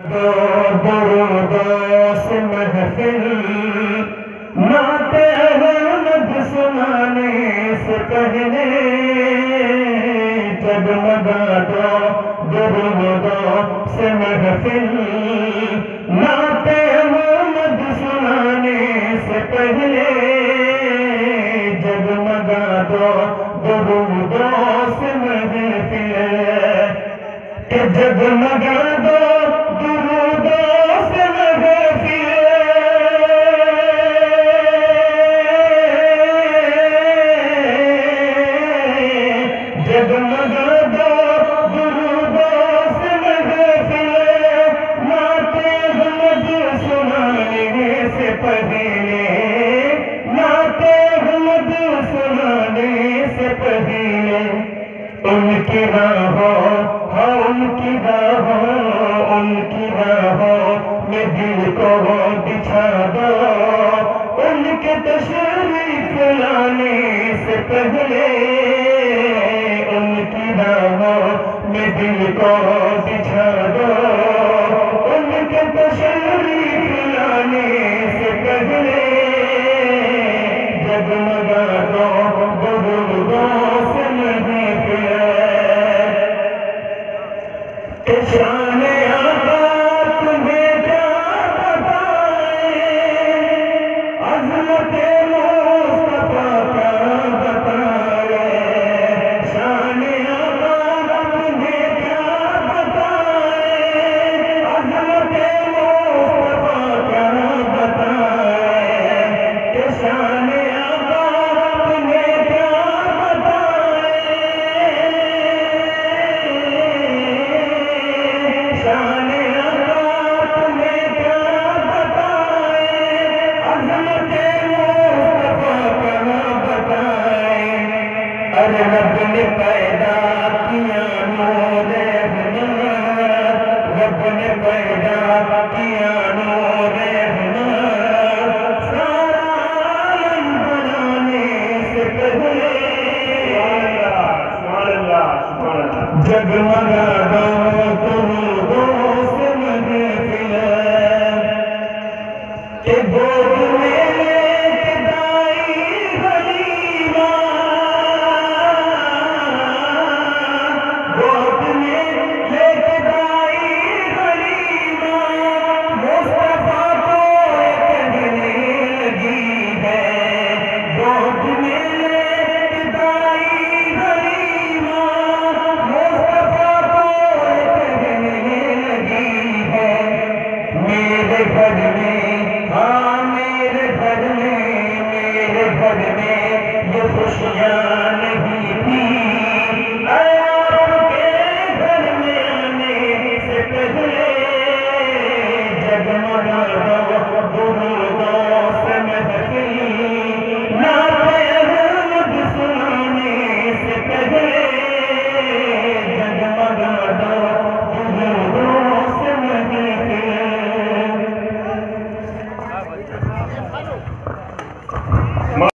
درود سے محفل نعت احمد سنانے سے پہلے جگمگا دو درود سے محفل نعت احمد سنانے سے پہلے جگمگا دو درود سے محفل کہ جگمگا دو درود سے محفل جگمگا دو درود سے محفل نعت احمد سنانے سے پہلے نعت احمد سنانے سے پہلے ان کی راہوں ان کی راہوں میں دل کو بچھا دو ان کے تشریف لانے سے پہلے ان کی راہوں میں دل کو بچھا دو ان کے تشریف لانے سے پہلے جگمگا دو درودوں سے محفل شان آقا تمہیں کیا بتائیں عظمت مصطفیٰ کیا بتائیں شان آقا تمہیں کیا بتائیں عظمت مصطفیٰ کیا بتائیں کہ شان آقا تمہیں کیا بتائیں شان آقا تمہیں کیا بتائیں عظمت مصطفیٰ کیا بتائیں ارے رب نے پیدا کیا نور رحمت رب نے پیدا کیا نور رحمت سارا عالم بنانے سے پہلے جگمگا دو درودوں سے محفل کہ گود میں لے کے دائی حلیمہ گود میں لے کے دائی حلیمہ مصطفیٰ کو کہنے لگی ہے گود میں لے کے دائی حلیمہ مصطفیٰ کو کہنے لگی ہے میرے گھر میں ہاں میرے گھر میں یہ خوشیاں